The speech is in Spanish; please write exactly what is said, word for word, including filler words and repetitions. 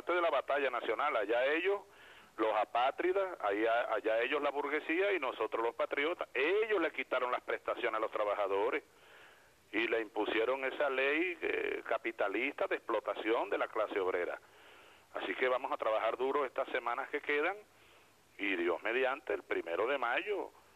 parte de la batalla nacional, allá ellos, los apátridas, allá, allá ellos la burguesía y nosotros los patriotas. Ellos le quitaron las prestaciones a los trabajadores y le impusieron esa ley eh, capitalista de explotación de la clase obrera. Así que vamos a trabajar duro estas semanas que quedan y Dios mediante, el primero de mayo